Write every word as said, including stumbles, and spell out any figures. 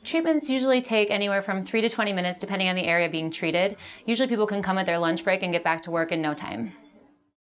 treatments usually take anywhere from three to twenty minutes depending on the area being treated. Usually people can come at their lunch break and get back to work in no time.